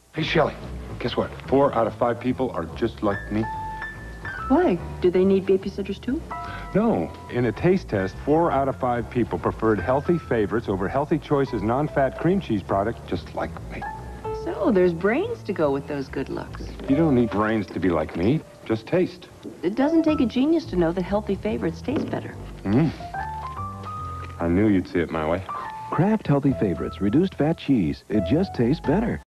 Hey, Shelley, guess what? 4 out of 5 people are just like me. Why? Do they need babysitters too? No. In a taste test, 4 out of 5 people preferred healthy favorites over Healthy Choice's non-fat cream cheese product, just like me. So there's brains to go with those good looks. You don't need brains to be like me. Just taste. It doesn't take a genius to know that Healthy Favorites taste better. I knew you'd see it my way. Kraft Healthy Favorites, reduced fat cheese. It just tastes better.